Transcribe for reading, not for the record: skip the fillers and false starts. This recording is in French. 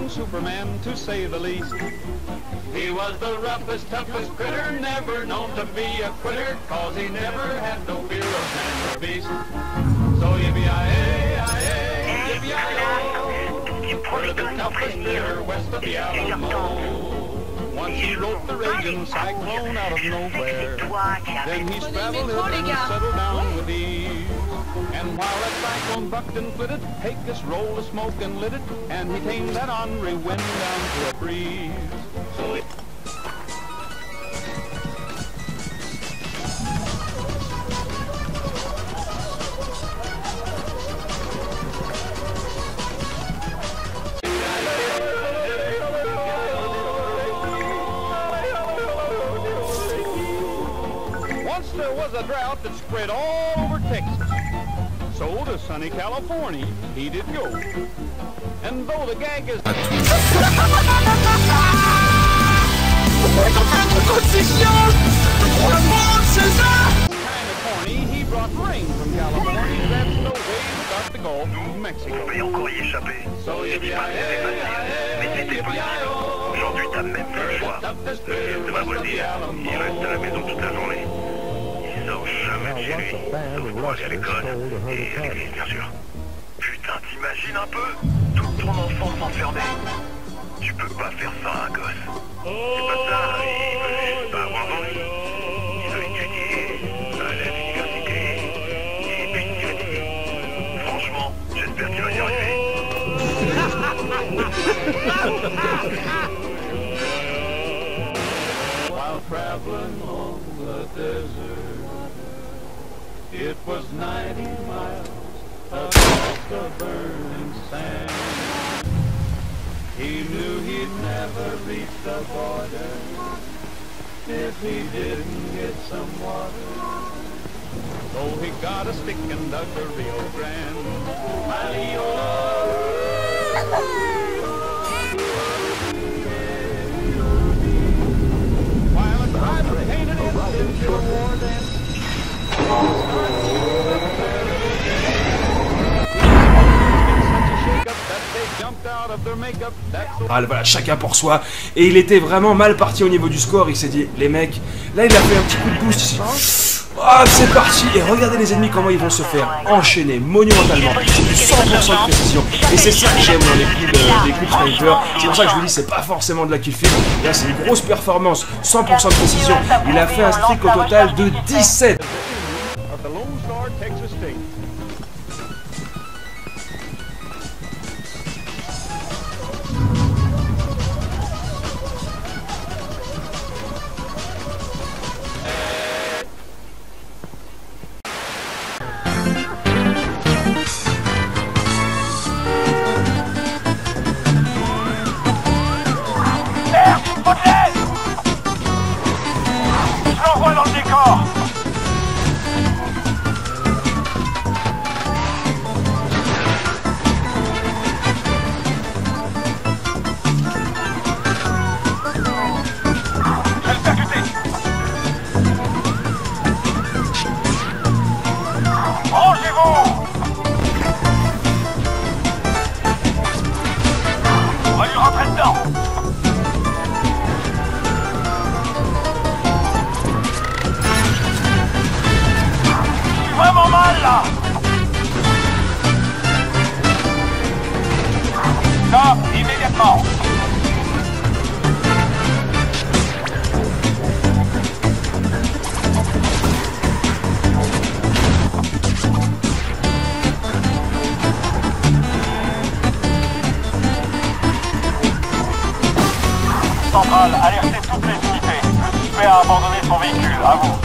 young Superman, to say the least. He was the roughest, toughest critter, never known to be a quitter, cause he never had no fear of man or beast. So yippee-yi-yi-yi, yippee-yi-yo, we're the toughest critter west of the Alamo. Once he wrote the raging cyclone out of nowhere, then he straddled it and settled down with ease. And while that cyclone bucked and flitted, Pecos rolled the smoke and lit it, and he tamed that ornery wind down to a breeze. So it once there was a drought that spread all over Texas. So to sunny California he did go. And though the gag is kind of corny, he brought rain from California that's no way without the Gulf of Mexico. So mais c'était possible. Aujourd'hui, t'as même plus le choix. Je dois vous le dire, il reste à la maison toute la journée. Il sort jamais de chez lui, sauf pour aller à l'école et à l'église, bien sûr. Putain, t'imagines un peu toute ton enfance enfermée. Tu peux pas faire ça à un gosse. C'est pas ça, il veut juste pas avoir d'envie. Il veut étudier à l'université et puis se divertir. Franchement, j'espère qu'il va y arriver. While traveling on the desert, it was 90 miles across the burning sand. He knew he'd never reach the border if he didn't get some water. So he got a stick and dug the Rio Grande Valley. While a driver hated it into a war dance. Voilà, chacun pour soi. Et il était vraiment mal parti au niveau du score. Il s'est dit, les mecs, là il a fait un petit coup de boost ici. Oh, c'est parti. Et regardez les ennemis comment ils vont se faire enchaîner monumentalement. C'est du 100% de précision. Et c'est ça que j'aime dans les coups de sniper. C'est pour ça que je vous dis, c'est pas forcément de la kill-feed. Là c'est une grosse performance, 100% de précision. Il a fait un streak au total de 17. Vraiment mal là. Stop, immédiatement. Centrale, alertez toutes les unités. Le suspect a abandonné son véhicule, à vous.